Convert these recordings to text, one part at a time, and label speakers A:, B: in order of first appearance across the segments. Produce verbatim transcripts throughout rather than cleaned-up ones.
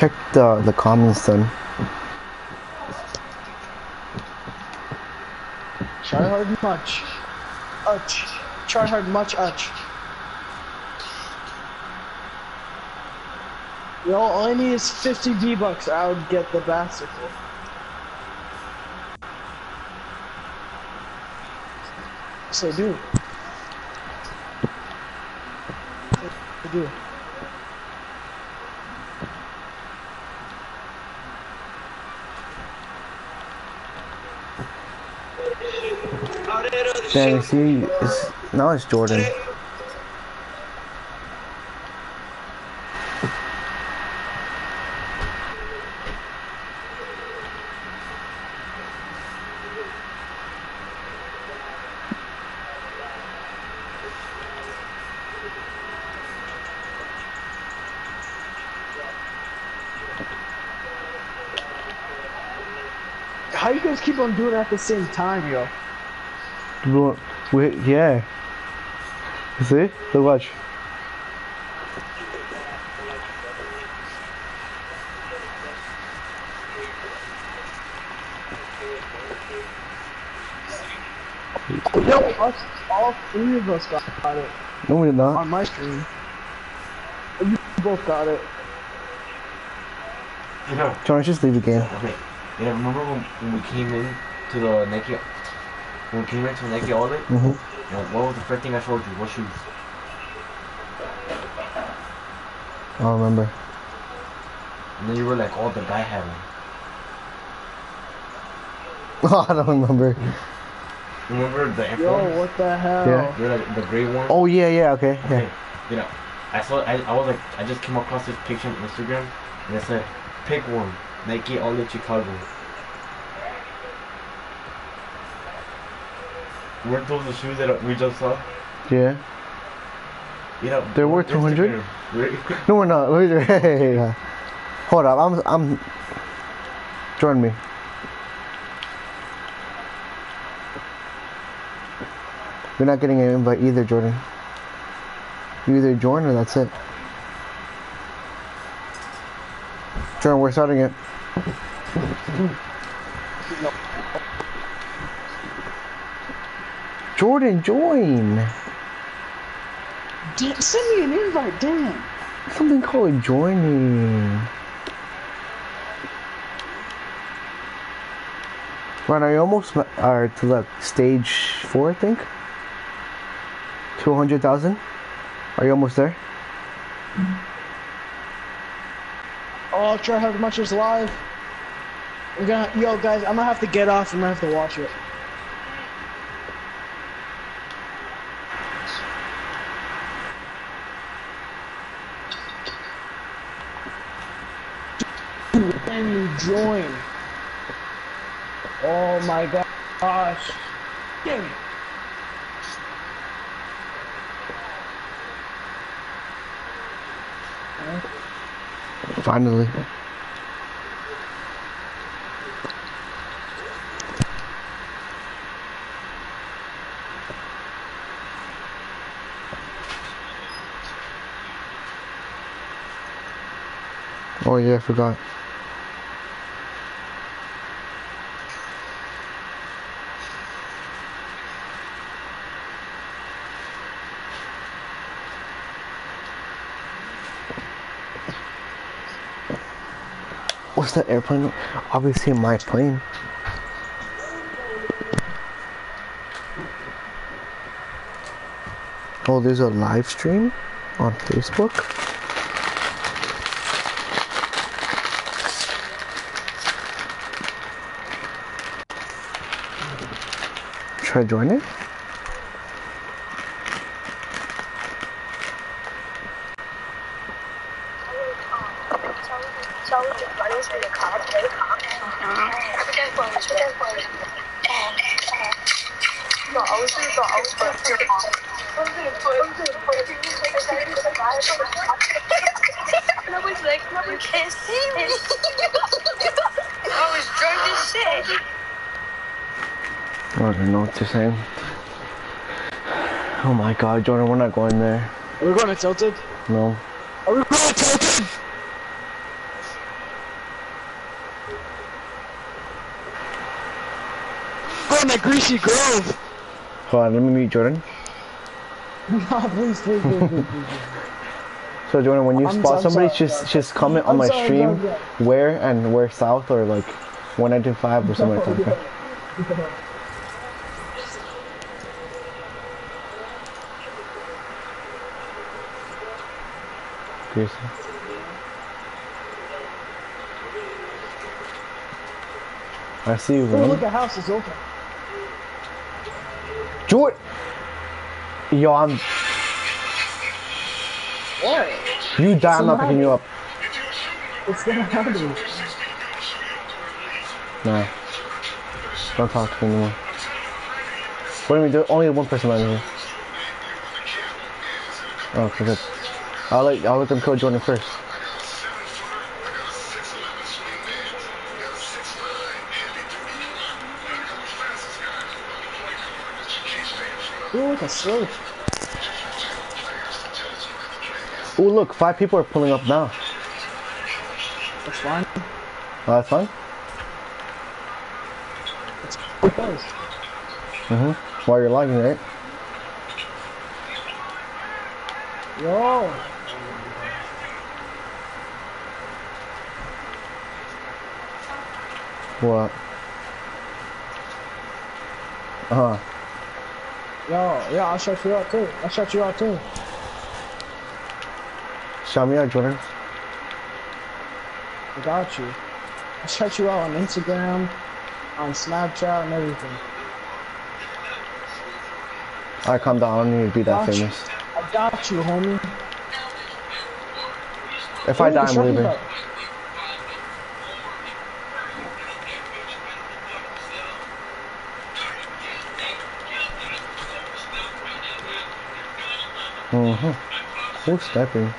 A: check the the comments then.
B: Try hard much. Uch. Try hard much uch. Yo, all I need is fifty V-Bucks. I would get the bicycle. Yes, I do. I do.
A: Damn, you see, it's, now it's Jordan.
B: How you guys keep on doing it at the same time, yo?
A: Wait, yeah. You see? Look, watch.
B: Yo, us, all three of us got it.
A: No, we did not.
B: On my stream. You both got it.
C: You know,
A: John, just leave the game.
C: okay. You know, remember when, when we came in to the Nike, when we came into the Nike outlet?
A: Mm-hmm.
C: You know, what was the first thing I showed you? What shoes?
A: I don't remember.
C: And then you were like, oh, the guy had one.
A: Oh, I don't remember.
C: Remember the Air
B: Yo,
C: Force?
B: what the hell?
A: Yeah.
C: You're like the gray one?
A: Oh, yeah, yeah, okay.
C: Okay.
A: Yeah.
C: You know, I saw, I, I was like, I just came across this picture on Instagram, and it said, pick one, Nike Outlet Chicago. Weren't those the shoes that we just saw?
A: Yeah.
C: You know,
A: They're worth two hundred?
C: Instagram.
A: No, we're not. Wait, hey, hey, hey. Hold up, I'm, I'm... Join me. You're not getting an invite either, Jordan. You either join or that's it. Jordan, we're starting it. Jordan, join!
B: D send me an invite, damn!
A: Something called joining. Right, are you almost are to like stage four, I think? two hundred thousand? Are you almost there?
B: Oh, try hard much is live. I'm gonna, yo guys, I'm gonna have to get off. I'm gonna have to watch it. Can you join? Oh my gosh. Give me.
A: Finally. Oh yeah, I forgot. What's that airplane? Obviously my plane. Oh, there's a live stream on Facebook. Should I join it?
D: And I was like, no, you can't see me. I was drunk as shit.
A: I don't know what to say. Oh my god, Jordan, we're not going there.
B: Are we going to Tilted?
A: No.
B: Are we going to Tilted? Go in that greasy grove.
A: Hold on, let me meet Jordan.
B: No, please, please, please, please, please.
A: So Jordan, when you
B: I'm
A: spot
B: so- I'm
A: somebody,
B: sorry,
A: just
B: sorry.
A: just comment on
B: I'm
A: my
B: sorry,
A: stream
B: sorry,
A: where and where south or like one ninety-five or something like that. Okay? Seriously. I see you,
B: Oh, look,
A: man.
B: the house is open.
A: Jordan! Yo, I'm...
B: What?
A: You die, I'm not picking you up.
B: What's gonna happen?
A: Nah. Don't talk to me anymore. What do we do? Only one person around here. Oh, okay, good. I'll let, I'll let them kill Jordan first.
B: Ooh, look, a slurp.
A: Oh, look, five people are pulling up now.
B: That's fine.
A: Oh, that's fun?
B: It's because.
A: Mm-hmm. While you're logging, right?
B: Yo.
A: What? Uh-huh.
B: Yo, yeah, I'll shut you out too. I'll shut you out too.
A: Shout me out, Jordan.
B: I got you. I'll shut you out on Instagram, on Snapchat, and everything.
A: Alright, calm down. I don't need to be that
B: Got you.
A: famous.
B: I got you, homie.
A: If I
B: Ooh,
A: die, I'm
B: Sharky
A: leaving.
B: Butt.
A: Mm-hmm. Who's sniping?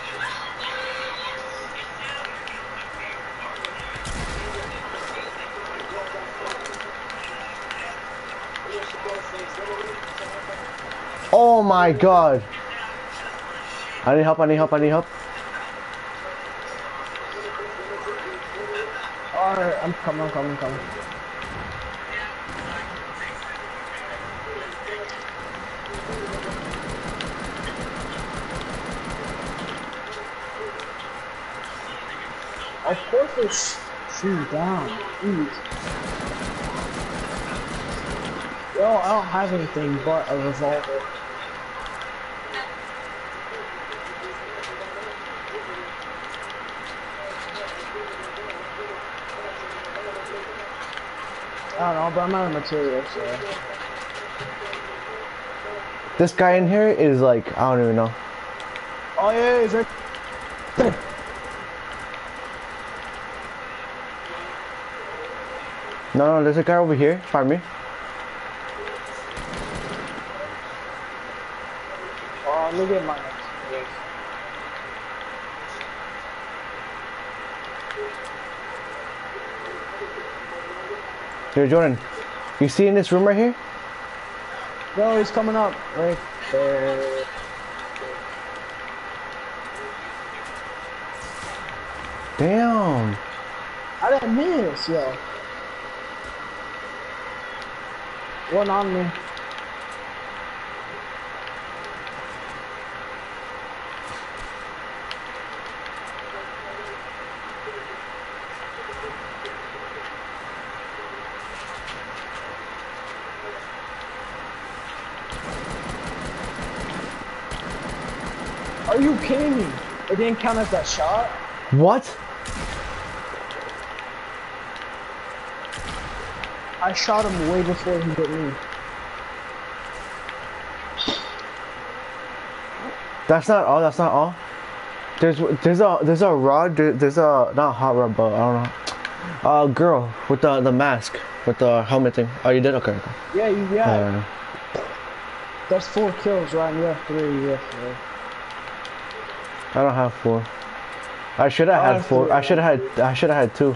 A: Oh my god! I need help, I need help, I need help.
B: Alright, I'm coming, I'm coming, I'm coming. Of course it's shoot down. Jeez. Yo, I don't have anything but a revolver. I don't know, but I'm out of material, so.
A: This guy in here is like, I don't even know.
B: Oh yeah, he's right.
A: No, no, there's a guy over here. Pardon me.
B: Oh, let me get my next.
A: Here, Jordan. You see in this room right here?
B: Yo, he's coming up. Right there.
A: Damn.
B: I didn't miss, yo. One on me. Are you kidding me? It didn't count as that shot?
A: What?
B: I shot him way before he hit me.
A: That's not all. That's not all. There's there's a there's a rod. There, there's a not hot rod, but I don't know. A uh, girl with the the mask with the helmet thing. Oh, you did? Okay. Okay.
B: Yeah, you yeah.
A: Uh,
B: That's four kills, right? You have three, you have three.
A: I don't have four. I should have
B: I
A: had
B: have
A: four.
B: three.
A: I should have had. I should have had two.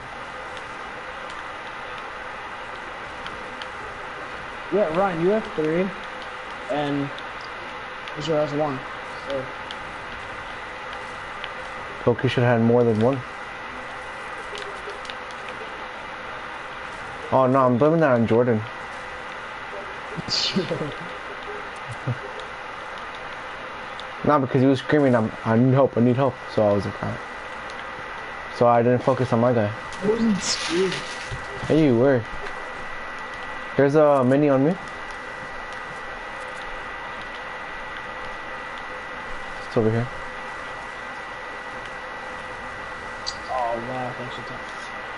B: Yeah, Ryan, you have three, and Israel has one. So.
A: Koki should have had more than one. Oh no, I'm blaming that on Jordan. Not because he was screaming, I'm, I need help, I need help. So I was like, alright. So I didn't focus on my guy.
B: I wasn't scared.
A: Hey, you were. There's a mini on me. It's over here.
B: Oh wow, thanks for that.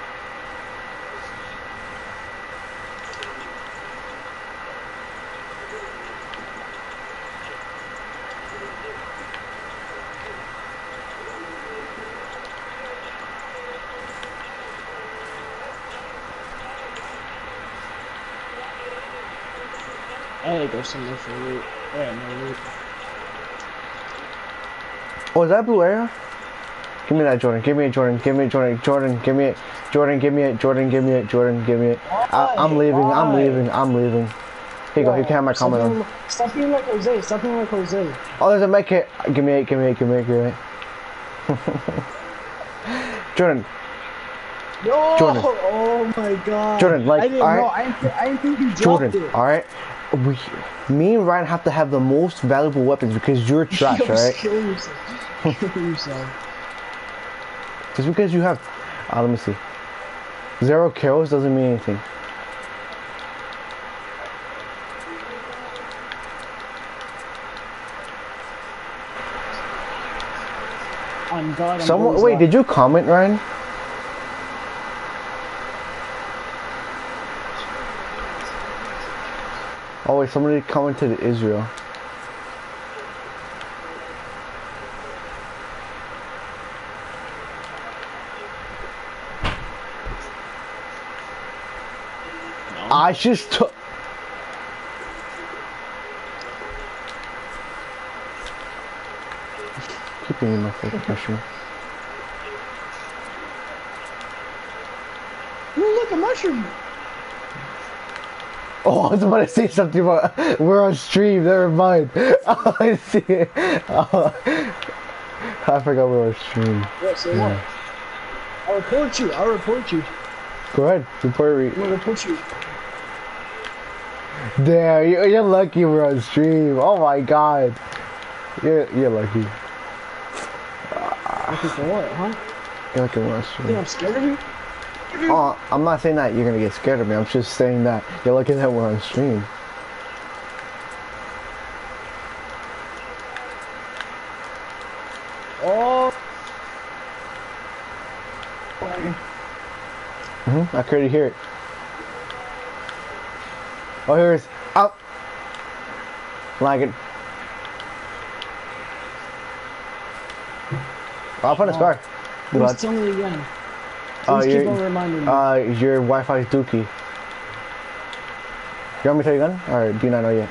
B: I gotta go somewhere for loot. I got no loot.
A: Oh, is that blue area? Give me that, Jordan. Give me it, Jordan. Give me it, Jordan. Jordan, give me it. Jordan, give me it. Jordan, give me it. Jordan, give me it. I, I'm leaving.
B: Why?
A: I'm leaving. I'm leaving. Here you go. You can have my comment on.
B: Stop being like Jose. Stop being like Jose.
A: Oh, there's a med kit. Give me it. Give me it. Give me it. Give me it. Jordan.
B: Yo!
A: Jordan.
B: Oh my god.
A: Jordan, like,
B: I didn't
A: alright.
B: know. I didn't, th I didn't think you dropped
A: Jordan,
B: it.
A: alright? We, me and Ryan have to have the most valuable weapons because you're trash,
B: Yo,
A: alright?
B: Kill yourself. Kill yourself.
A: Just because you have, uh, let me see. Zero kills doesn't mean anything.
B: On God, I'm
A: Someone,
B: always
A: wait,
B: lying.
A: did you comment, Ryan? Oh wait, somebody commented Israel.
B: No.
A: I just took. Keeping in my fucking question.
B: Ooh, look, a mushroom.
A: Oh, I was about to say something about we're on stream. Never mind. Oh, I see it. Oh, I forgot we were on stream.
B: What? Say
A: Yeah.
B: what? I'll report you. I'll report you.
A: Go ahead, report me.
B: I'm gonna report you.
A: Damn, you're, you're lucky we're on stream. Oh my god. You're, you're lucky.
B: Looking for what, huh?
A: You're lucky we're on
B: You think
A: stream.
B: I'm scared of you?
A: Oh, I'm not saying that you're gonna get scared of me. I'm just saying that you're lucky that we're on stream.
B: Oh.
A: Mm-hmm, I could already hear it. Oh, here it is. Out. Like it. I'll find a scar.
B: Please
A: But,
B: tell me again.
A: uh,
B: Please keep on
A: your,
B: reminding me.
A: uh, your Wi-Fi is dookie. You want me to tell you again? Or do you not know yet?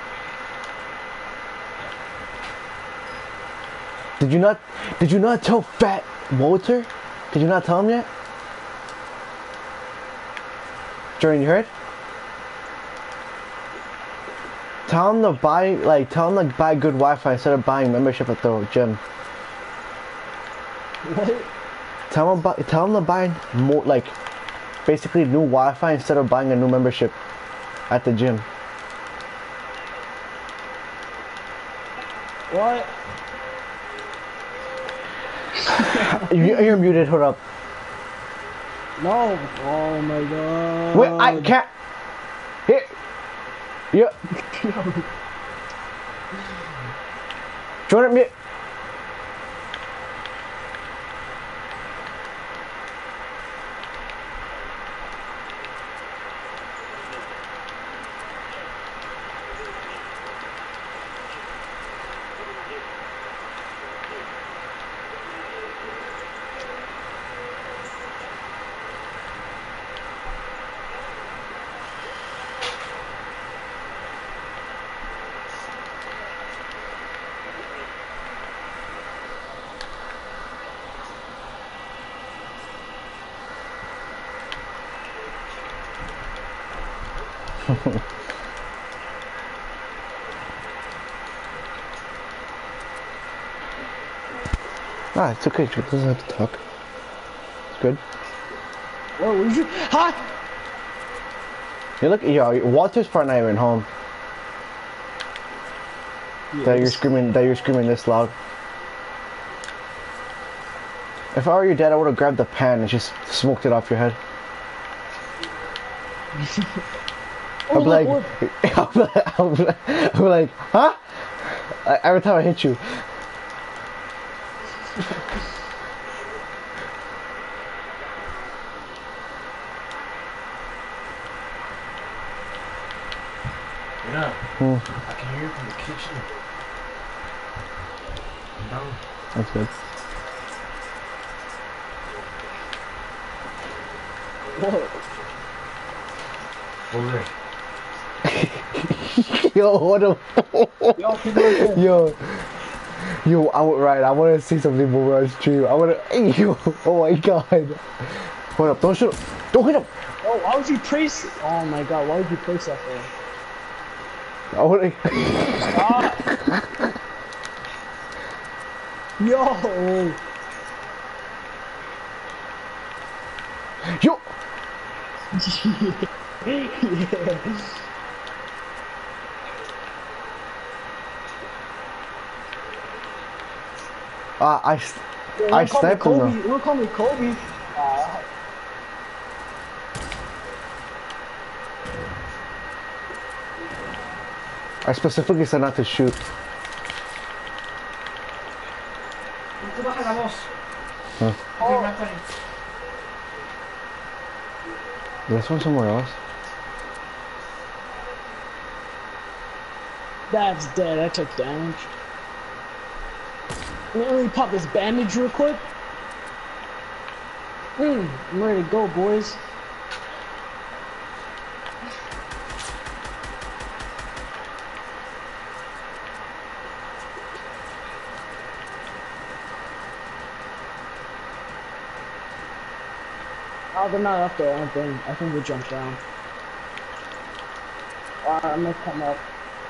A: Did you not, did you not tell Fat Walter? Did you not tell him yet? Jordan, you heard? Tell him to buy, like, tell him to buy good Wi-Fi instead of buying membership at the gym.
B: What?
A: Tell him, buy, tell him to buy more, like, basically new Wi-Fi instead of buying a new membership at the gym.
B: What?
A: You, you're muted. Hold up.
B: No. Oh my god.
A: Wait, I can't. Here. Yeah. Jordan, mute. Ah, it's okay. Jordan doesn't have to talk. It's good.
B: What would you? Huh?
A: You look, yo, Walter's probably not even home. That you're screaming, that you're screaming this loud. If I were your dad, I would have grabbed the pan and just smoked it off your head.
B: Oh,
A: I'd be like,
B: look,
A: I'd be like, I'd be like, I'd be like, huh? Like, every time I hit you.
C: Yeah.
A: Hmm.
C: I can hear you from the kitchen. No.
A: That's good.
B: Whoa.
C: Over there.
A: Yo, what the
B: Yo, keep looking.
A: Yo. Yo, I would, right, I want to see something more on stream. I want to, yo, oh my god. Hold up, don't shoot him. Don't hit him.
B: Oh, why would you place? Oh my god, why would you place that there?
A: I want to.
B: Ah. Yo.
A: Yo.
B: Yeah.
A: Uh, I, s-
B: Yo,
A: I
B: don't call me
A: sniped him
B: Kobe.
A: though.
B: Don't call me Kobe. Uh,
A: I specifically said not to shoot.
C: Tú baja la voz.
A: Huh.
B: Oh.
A: This one somewhere else.
B: That's dead. I took damage. Let me pop this bandage real quick. Mm, I'm ready to go, boys. Oh, they're not up there, I don't think. I think they jumped down. Alright, I'm gonna come up.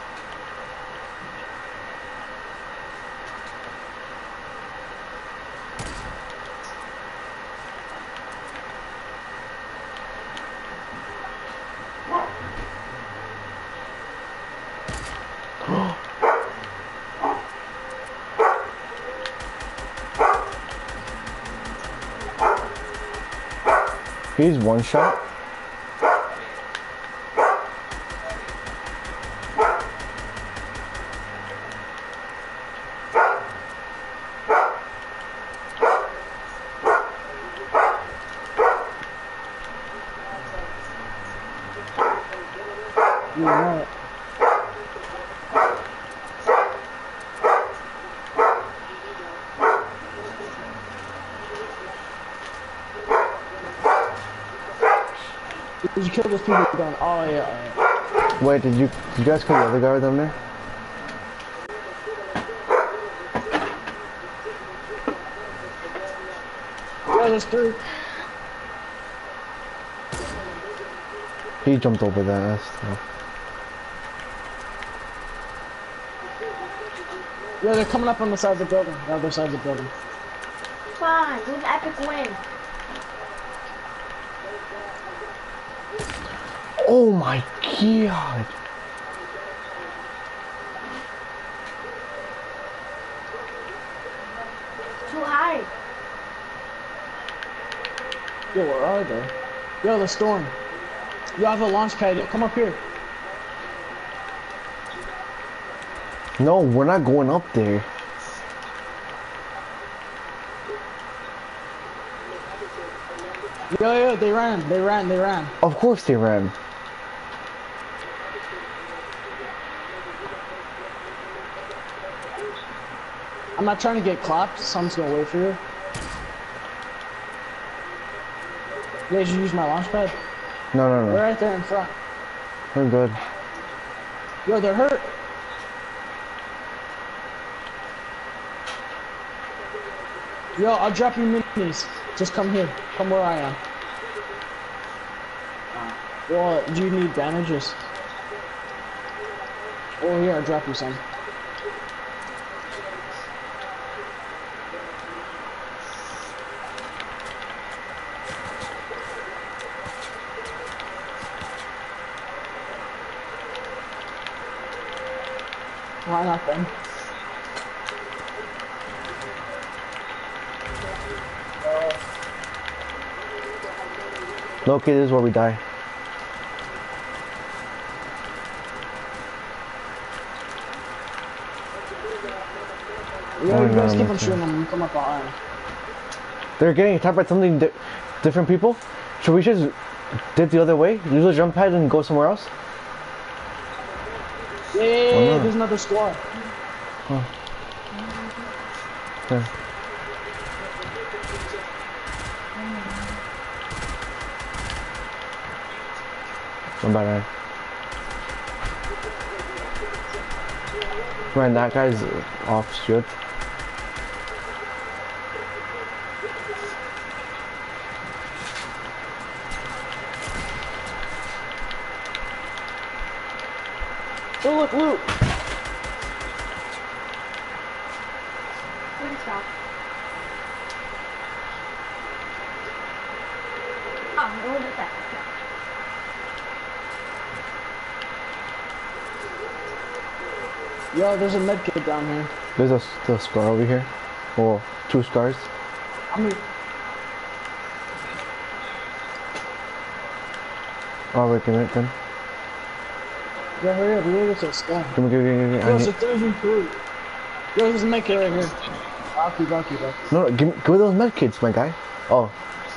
A: He's one shot.
B: You know it. Did you kill those people down? Oh yeah, yeah.
A: Wait, did you, did you guys kill the other guy down there?
B: Yeah, there's three.
A: He jumped over that. That's tough.
B: Yeah, they're coming up on the side of the building. The other side of the building.
D: Fine, with epic win.
A: Oh my god.
D: Too high.
B: Yo, where are they? Yo, the storm. You have a launch pad. Yo, come up here.
A: No, we're not going up there.
B: Yo, yo, they ran. They ran. They ran.
A: Of course they ran.
B: I'm not trying to get clapped, so I'm just gonna wait for you. Yeah, did you use my launch pad?
A: No, no,
B: They're
A: no.
B: right there in front.
A: We're good.
B: Yo, they're hurt. Yo, I'll drop you minis. Just come here. Come where I am. Well, do you need bandages? Oh, here, I'll drop you some. Why not then?
A: No, okay, this is where we die.
B: Yo,
A: Oh,
B: you guys
A: no,
B: keep on
A: that's
B: shooting them and come up behind.
A: They're getting attacked by something di different people. Should we just dip the other way? Use the jump pad and go somewhere else?
B: Yeah, yeah, yeah,
A: Why
B: yeah,
A: not?
B: there's another squad.
A: Okay. One by nine. Man, that guy's off shield.
B: Oh, look, loot!
D: Where'd it stop? Oh, where was that?
B: Yo, there's a med kit down here.
A: There's a, a scar over here. Well, two scars.
B: I mean,
A: Oh, wait, give me it then.
B: yo, hurry up, we gotta get to a squad.
A: Give me, give me, give me. I
B: Yo, it's a
A: need,
B: three v three. Yo, there's a med kit right here. I'll keep, I'll keep, I'll keep.
A: no, no, give me, give me those med kits, my guy. Oh,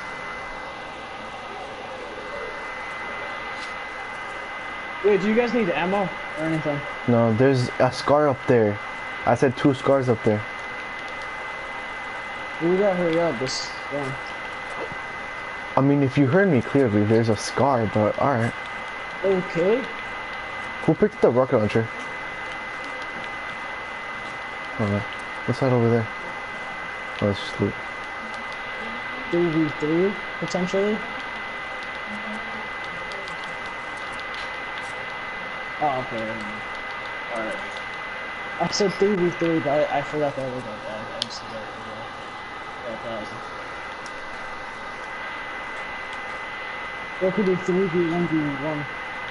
B: Wait, do you guys need ammo or anything?
A: no, there's a scar up there. I said two scars up there.
B: We gotta hurry up, this one.
A: I mean, if you heard me clearly, there's a scar, but alright.
B: Okay.
A: Who picked up the rocket launcher? Alright. What's that over there? Oh, it's just loot.
B: three v three, potentially. Oh, okay. Alright. I said three v three, but I, I forgot that was like that. I just said that. That thousand. It could be three v one v one.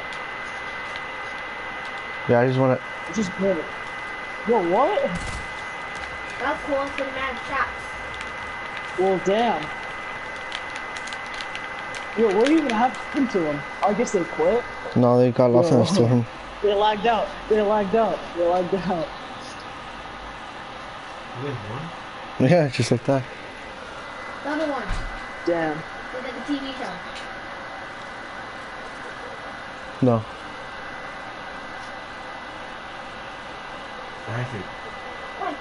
A: Yeah, I just wanna...
B: Just put it. Yo, what?
D: That's cool for the mad shots.
B: Well, damn. Yo, what even happened to them? I guess they quit.
A: No, they got lost in the
B: Whoa.
A: storm.
B: They lagged out. They lagged out. They lagged out.
C: You guys won?
A: Yeah, just like that.
D: The other one.
B: Damn.
D: Was it the T V show?
A: No.
C: I think.
D: Wait.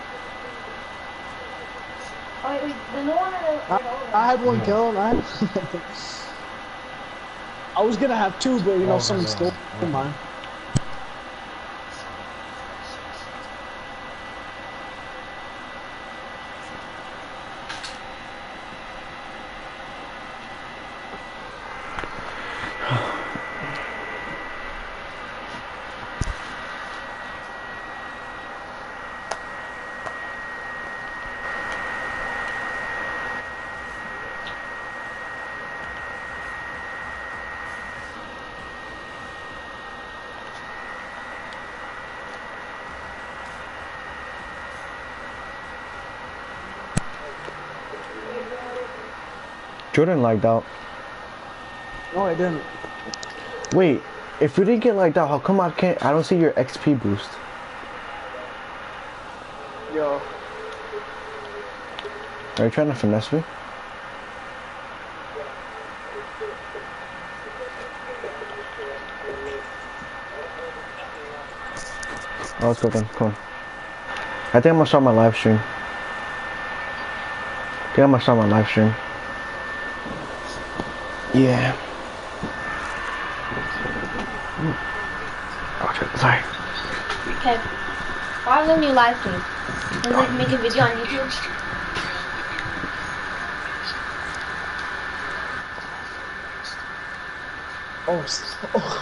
D: Oh, wait, wait. The no one or the...
B: I, I had one kill, and I had... I was gonna have two, but you know,
C: Oh,
B: someone
C: my
B: stole
C: God.
B: mine.
A: Jordan lagged out.
B: No, I didn't.
A: Wait, if you didn't get lagged out, how come I can't... I don't see your X P boost?
B: Yo.
A: Are you trying to finesse me? Oh, let's go then. Come on. I think I'm gonna start my live stream. I think I'm gonna start my live stream. Yeah. Oh, shit, sorry.
D: Okay. Why was a new live stream? Was it like make a video on YouTube?
B: Oh, s- oh.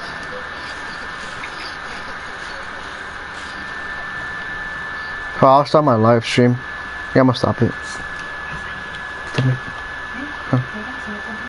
A: Oh, I'll start my live stream. Yeah, I'm gonna stop it.